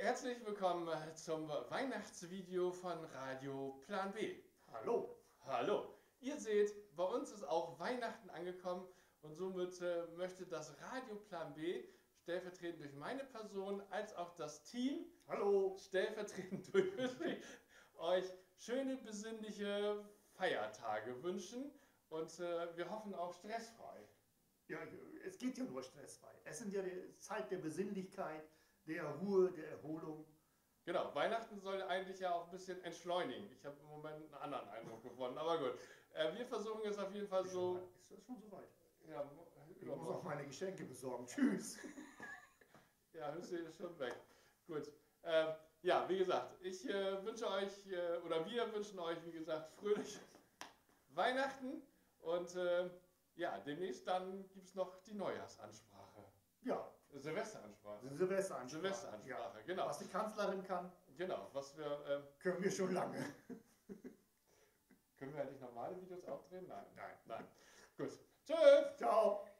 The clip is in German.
Herzlich willkommen zum Weihnachtsvideo von Radio Plan B. Hallo. Hallo. Ihr seht, bei uns ist auch Weihnachten angekommen und somit möchte das Radio Plan B stellvertretend durch meine Person als auch das Team Hallo. stellvertretend durch euch schöne besinnliche Feiertage wünschen und wir hoffen auch stressfrei. Ja, es geht ja nur stressfrei. Es sind ja die Zeit der Besinnlichkeit, der Ruhe, der Erholung. Genau, Weihnachten soll eigentlich ja auch ein bisschen entschleunigen. Ich habe im Moment einen anderen Eindruck gewonnen, aber gut. Wir versuchen es auf jeden Fall so. Ist das schon soweit? Ja, Ich muss auch meine Geschenke besorgen. Tschüss. Ja, Hüssi ist schon weg. Gut. Ja, wie gesagt, ich wünsche euch, oder wir wünschen euch, wie gesagt, fröhliche Weihnachten und ja, demnächst dann gibt es noch die Neujahrsansprache. Ja. Silvesteransprache. Ja. Genau. Was die Kanzlerin kann, genau, was wir. können wir schon lange. Können wir eigentlich normale Videos auch drehen? Nein. Nein. Nein. Gut. Tschüss! Ciao.